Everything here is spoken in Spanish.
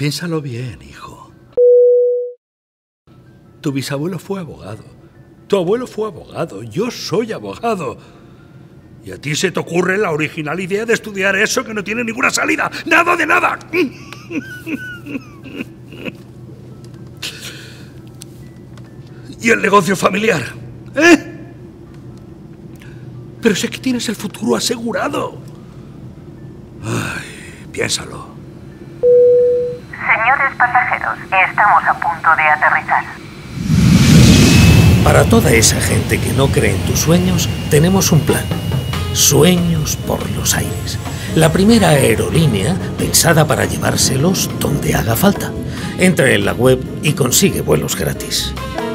Piénsalo bien, hijo. Tu bisabuelo fue abogado. Tu abuelo fue abogado. Yo soy abogado. Y a ti se te ocurre la original idea de estudiar eso que no tiene ninguna salida. ¡Nada de nada! ¿Y el negocio familiar? ¿Eh? Pero sé que tienes el futuro asegurado. Ay, piénsalo. Señores pasajeros, estamos a punto de aterrizar. Para toda esa gente que no cree en tus sueños, tenemos un plan. Sueños por los aires. La primera aerolínea pensada para llevárselos donde haga falta. Entra en la web y consigue vuelos gratis.